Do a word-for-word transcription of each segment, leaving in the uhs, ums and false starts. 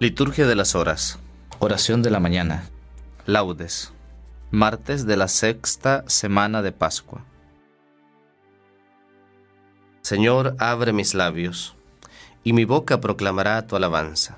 Liturgia de las horas. Oración de la mañana. Laudes. Martes de la sexta semana de Pascua. Señor, abre mis labios, y mi boca proclamará tu alabanza.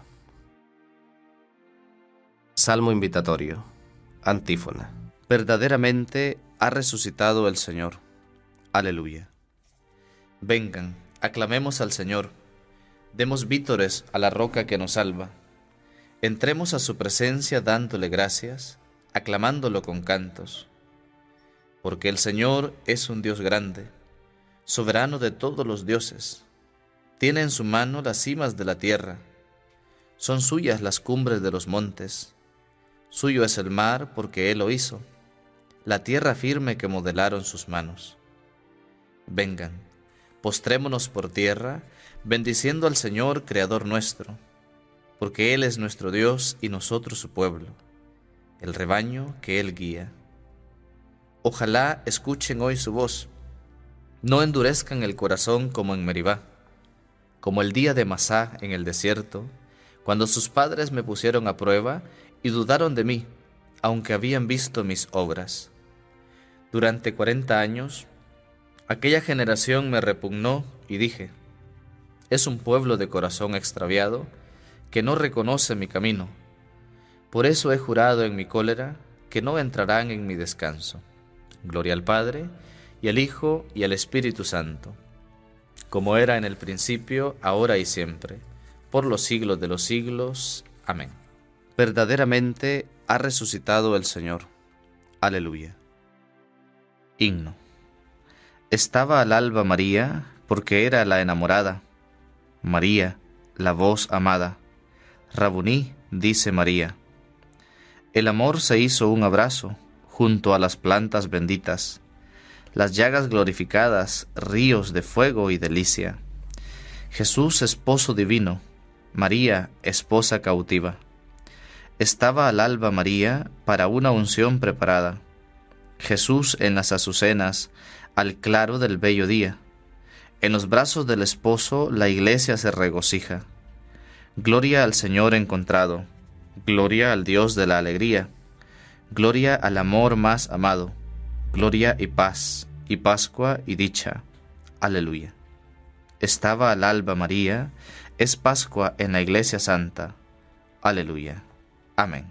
Salmo invitatorio. Antífona. Verdaderamente ha resucitado el Señor. Aleluya. Vengan, aclamemos al Señor. Demos vítores a la roca que nos salva. Entremos a su presencia dándole gracias, aclamándolo con cantos. Porque el Señor es un Dios grande, soberano de todos los dioses. Tiene en su mano las cimas de la tierra. Son suyas las cumbres de los montes. Suyo es el mar porque Él lo hizo, la tierra firme que modelaron sus manos. Vengan, postrémonos por tierra, bendiciendo al Señor, Creador nuestro, porque Él es nuestro Dios y nosotros su pueblo, el rebaño que Él guía. Ojalá escuchen hoy su voz, no endurezcan el corazón como en Meribá, como el día de Masá en el desierto, cuando sus padres me pusieron a prueba y dudaron de mí, aunque habían visto mis obras. Durante cuarenta años, aquella generación me repugnó y dije, es un pueblo de corazón extraviado que no reconoce mi camino. Por eso he jurado en mi cólera que no entrarán en mi descanso. Gloria al Padre, y al Hijo, y al Espíritu Santo, como era en el principio, ahora y siempre, por los siglos de los siglos. Amén. Verdaderamente ha resucitado el Señor. Aleluya. Himno. Estaba al alba María, porque era la enamorada. María, la voz amada. Rabuní, dice María. El amor se hizo un abrazo junto a las plantas benditas, las llagas glorificadas, ríos de fuego y delicia. Jesús, esposo divino, María, esposa cautiva. Estaba al alba María para una unción preparada. Jesús en las azucenas, al claro del bello día. En los brazos del esposo la iglesia se regocija. Gloria al Señor encontrado, gloria al Dios de la alegría, gloria al amor más amado, gloria y paz, y Pascua y dicha. Aleluya. Estaba al alba María, es Pascua en la Iglesia Santa. Aleluya. Amén.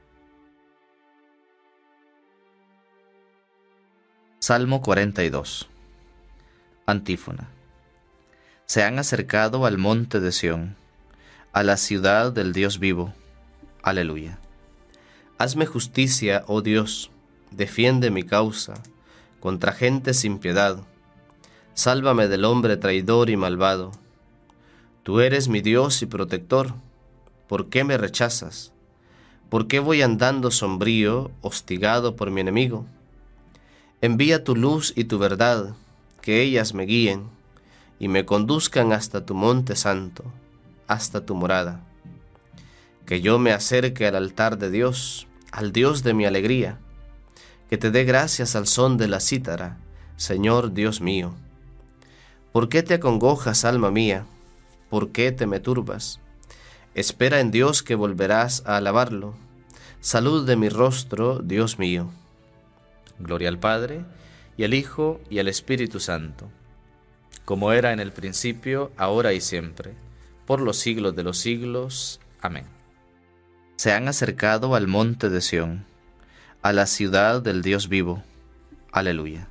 Salmo cuarenta y dos. Antífona. Se han acercado al monte de Sión, a la ciudad del Dios vivo. Aleluya. Hazme justicia, oh Dios, defiende mi causa contra gente sin piedad. Sálvame del hombre traidor y malvado. Tú eres mi Dios y protector. ¿Por qué me rechazas? ¿Por qué voy andando sombrío, hostigado por mi enemigo? Envía tu luz y tu verdad, que ellas me guíen y me conduzcan hasta tu monte santo, hasta tu morada. Que yo me acerque al altar de Dios, al Dios de mi alegría, que te dé gracias al son de la cítara, Señor Dios mío. ¿Por qué te acongojas, alma mía? ¿Por qué te me turbas? Espera en Dios que volverás a alabarlo. Salud de mi rostro, Dios mío. Gloria al Padre, y al Hijo, y al Espíritu Santo, como era en el principio, ahora y siempre, por los siglos de los siglos. Amén. Se han acercado al monte de Sión, a la ciudad del Dios vivo. Aleluya.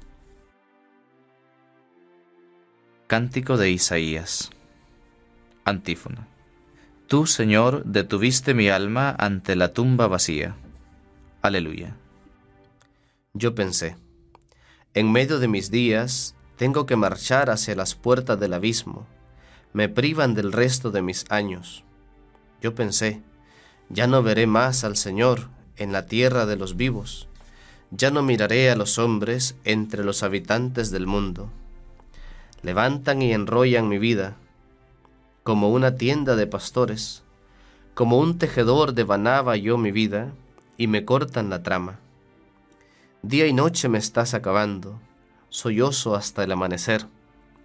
Cántico de Isaías. Antífona. Tú, Señor, detuviste mi alma ante la tumba vacía. Aleluya. Yo pensé, en medio de mis días, tengo que marchar hacia las puertas del abismo. Me privan del resto de mis años. Yo pensé, ya no veré más al Señor en la tierra de los vivos. Ya no miraré a los hombres entre los habitantes del mundo. Levantan y enrollan mi vida, como una tienda de pastores. Como un tejedor devanaba yo mi vida, y me cortan la trama. Día y noche me estás acabando, sollozo hasta el amanecer.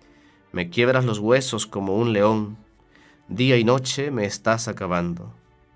Me quiebras los huesos como un león, día y noche me estás acabando,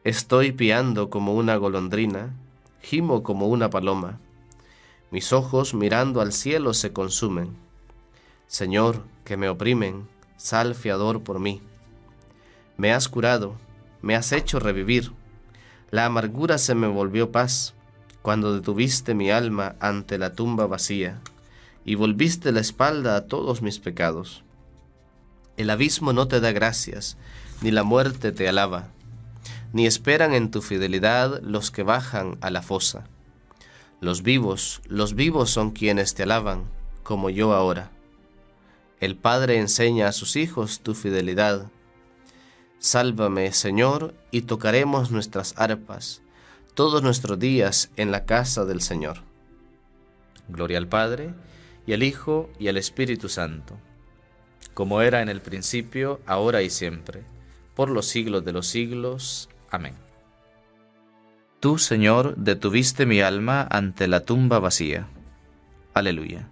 Estoy piando como una golondrina, gimo como una paloma. Mis ojos mirando al cielo se consumen. Señor, que me oprimen, sal fiador por mí. Me has curado, me has hecho revivir. La amargura se me volvió paz, cuando detuviste mi alma ante la tumba vacía, y volviste la espalda a todos mis pecados. El abismo no te da gracias, ni la muerte te alaba, ni esperan en tu fidelidad los que bajan a la fosa. Los vivos, los vivos son quienes te alaban, como yo ahora. El Padre enseña a sus hijos tu fidelidad. Sálvame, Señor, y tocaremos nuestras arpas todos nuestros días en la casa del Señor. Gloria al Padre, y al Hijo, y al Espíritu Santo, como era en el principio, ahora y siempre, por los siglos de los siglos. Amén. Tú, Señor, detuviste mi alma ante la tumba vacía. Aleluya.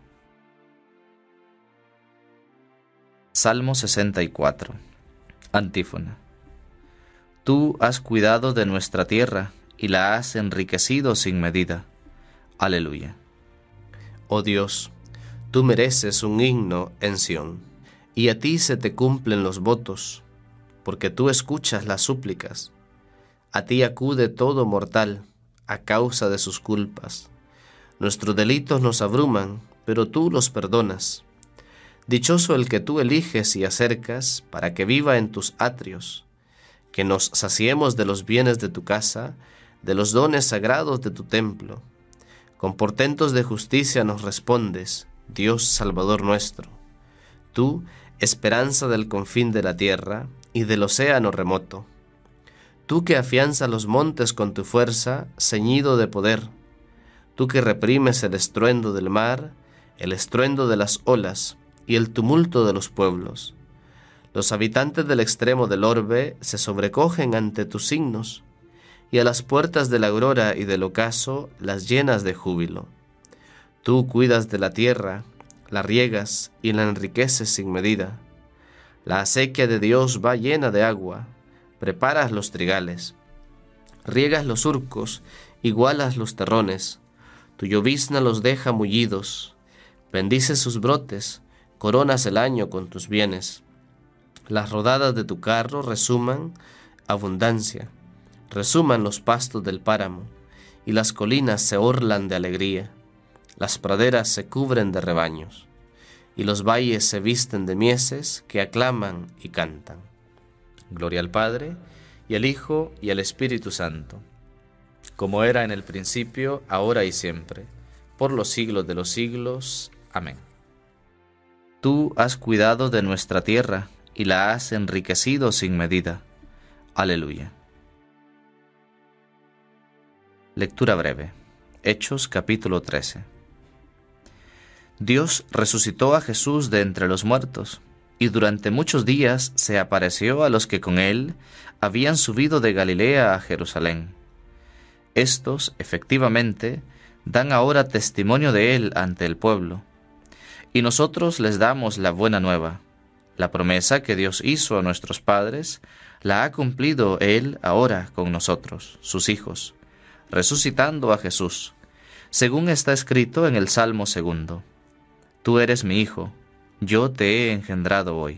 Salmo sesenta y cuatro. Antífona. Tú has cuidado de nuestra tierra y la has enriquecido sin medida. Aleluya. Oh Dios, tú mereces un himno en Sión, y a ti se te cumplen los votos, porque tú escuchas las súplicas. A ti acude todo mortal a causa de sus culpas. Nuestros delitos nos abruman, pero tú los perdonas. Dichoso el que tú eliges y acercas para que viva en tus atrios, que nos saciemos de los bienes de tu casa, de los dones sagrados de tu templo. Con portentos de justicia nos respondes, Dios Salvador nuestro. Tú, esperanza del confín de la tierra y del océano remoto. Tú que afianzas los montes con tu fuerza, ceñido de poder. Tú que reprimes el estruendo del mar, el estruendo de las olas y el tumulto de los pueblos. Los habitantes del extremo del orbe se sobrecogen ante tus signos, y a las puertas de la aurora y del ocaso las llenas de júbilo. Tú cuidas de la tierra, la riegas y la enriqueces sin medida. La acequia de Dios va llena de agua, preparas los trigales, riegas los surcos, igualas los terrones, tu llovizna los deja mullidos, bendices sus brotes, coronas el año con tus bienes. Las rodadas de tu carro resuman abundancia, resuman los pastos del páramo, y las colinas se orlan de alegría, las praderas se cubren de rebaños, y los valles se visten de mieses que aclaman y cantan. Gloria al Padre, y al Hijo, y al Espíritu Santo, como era en el principio, ahora y siempre, por los siglos de los siglos. Amén. Tú has cuidado de nuestra tierra, y la has enriquecido sin medida. Aleluya. Lectura breve. Hechos capítulo trece. Dios resucitó a Jesús de entre los muertos, y durante muchos días se apareció a los que con él habían subido de Galilea a Jerusalén. Estos, efectivamente, dan ahora testimonio de él ante el pueblo, y nosotros les damos la buena nueva. La promesa que Dios hizo a nuestros padres la ha cumplido él ahora con nosotros, sus hijos, resucitando a Jesús, según está escrito en el Salmo segundo. Tú eres mi hijo, yo te he engendrado hoy.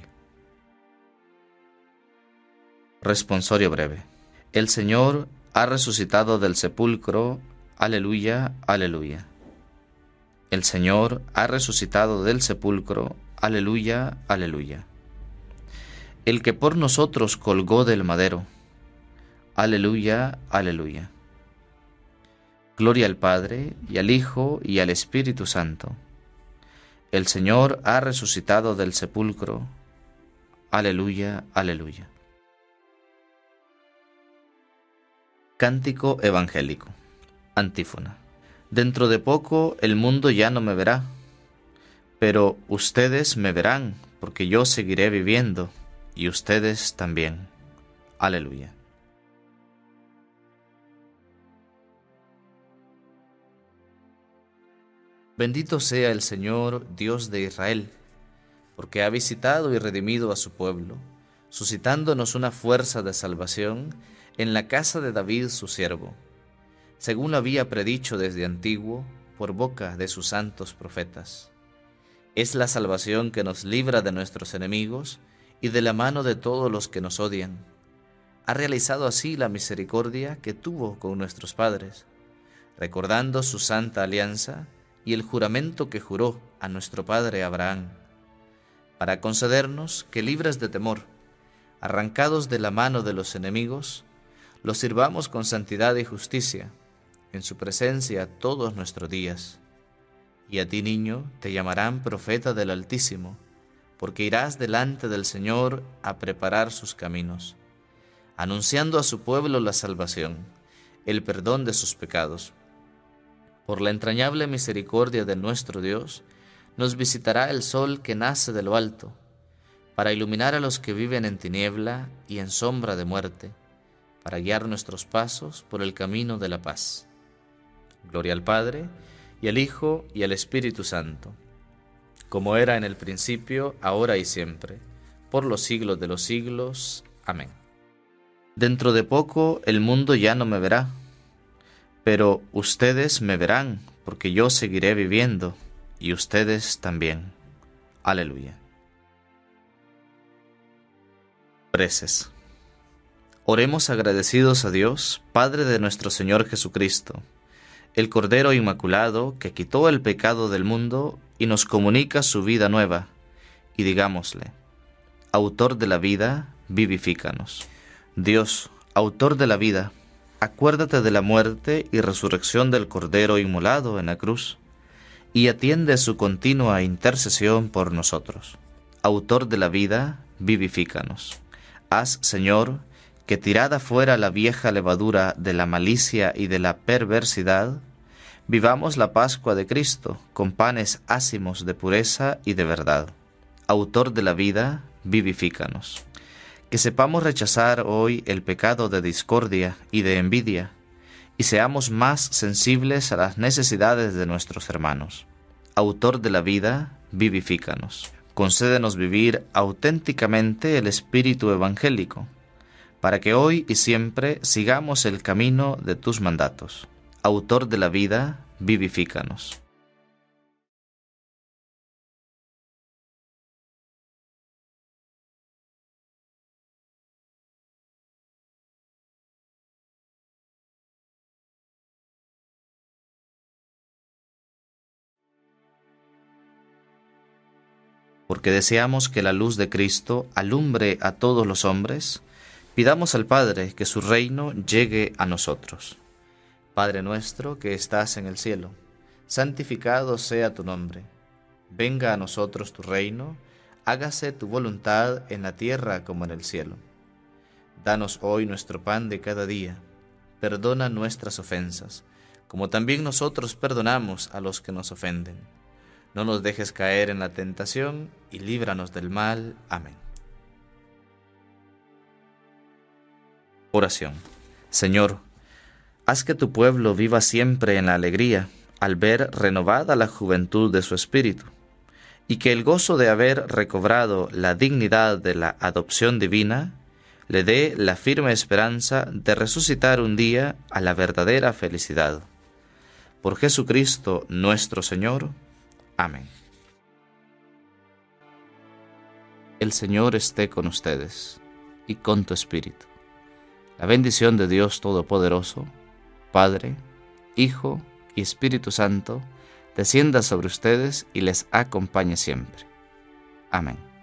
Responsorio breve. El Señor ha resucitado del sepulcro. Aleluya, aleluya. El Señor ha resucitado del sepulcro. Aleluya, aleluya. El que por nosotros colgó del madero. Aleluya, aleluya. Gloria al Padre, y al Hijo, y al Espíritu Santo. El Señor ha resucitado del sepulcro. Aleluya, aleluya. Cántico evangélico. Antífona. Dentro de poco el mundo ya no me verá, pero ustedes me verán, porque yo seguiré viviendo, y ustedes también. Aleluya. Bendito sea el Señor, Dios de Israel, porque ha visitado y redimido a su pueblo, suscitándonos una fuerza de salvación en la casa de David su siervo, según lo había predicho desde antiguo por boca de sus santos profetas. Es la salvación que nos libra de nuestros enemigos y de la mano de todos los que nos odian. Ha realizado así la misericordia que tuvo con nuestros padres, recordando su santa alianza y el juramento que juró a nuestro padre Abraham, para concedernos que, libres de temor, arrancados de la mano de los enemigos, los sirvamos con santidad y justicia, en su presencia todos nuestros días. Y a ti, niño, te llamarán profeta del Altísimo, porque irás delante del Señor a preparar sus caminos, anunciando a su pueblo la salvación, el perdón de sus pecados. Por la entrañable misericordia de nuestro Dios, nos visitará el sol que nace de lo alto, para iluminar a los que viven en tiniebla y en sombra de muerte, para guiar nuestros pasos por el camino de la paz. Gloria al Padre, y al Hijo, y al Espíritu Santo, como era en el principio, ahora y siempre, por los siglos de los siglos. Amén. Dentro de poco el mundo ya no me verá, pero ustedes me verán, porque yo seguiré viviendo, y ustedes también. Aleluya. Preces. Oremos agradecidos a Dios, Padre de nuestro Señor Jesucristo, el Cordero Inmaculado que quitó el pecado del mundo y nos comunica su vida nueva, y digámosle: Autor de la vida, vivifícanos. Dios, Autor de la vida, acuérdate de la muerte y resurrección del Cordero inmolado en la cruz, y atiende su continua intercesión por nosotros. Autor de la vida, vivifícanos. Haz, Señor, que tirada fuera la vieja levadura de la malicia y de la perversidad, vivamos la Pascua de Cristo con panes ácimos de pureza y de verdad. Autor de la vida, vivifícanos. Que sepamos rechazar hoy el pecado de discordia y de envidia, y seamos más sensibles a las necesidades de nuestros hermanos. Autor de la vida, vivifícanos. Concédenos vivir auténticamente el espíritu evangélico, para que hoy y siempre sigamos el camino de tus mandatos. Autor de la vida, vivifícanos. Porque deseamos que la luz de Cristo alumbre a todos los hombres, pidamos al Padre que su reino llegue a nosotros. Padre nuestro que estás en el cielo, santificado sea tu nombre. Venga a nosotros tu reino, hágase tu voluntad en la tierra como en el cielo. Danos hoy nuestro pan de cada día. Perdona nuestras ofensas, como también nosotros perdonamos a los que nos ofenden. No nos dejes caer en la tentación, y líbranos del mal. Amén. Oración. Señor, haz que tu pueblo viva siempre en la alegría, al ver renovada la juventud de su espíritu, y que el gozo de haber recobrado la dignidad de la adopción divina le dé la firme esperanza de resucitar un día a la verdadera felicidad. Por Jesucristo nuestro Señor. Amén. El Señor esté con ustedes y con tu espíritu. La bendición de Dios Todopoderoso, Padre, Hijo y Espíritu Santo, descienda sobre ustedes y les acompañe siempre. Amén.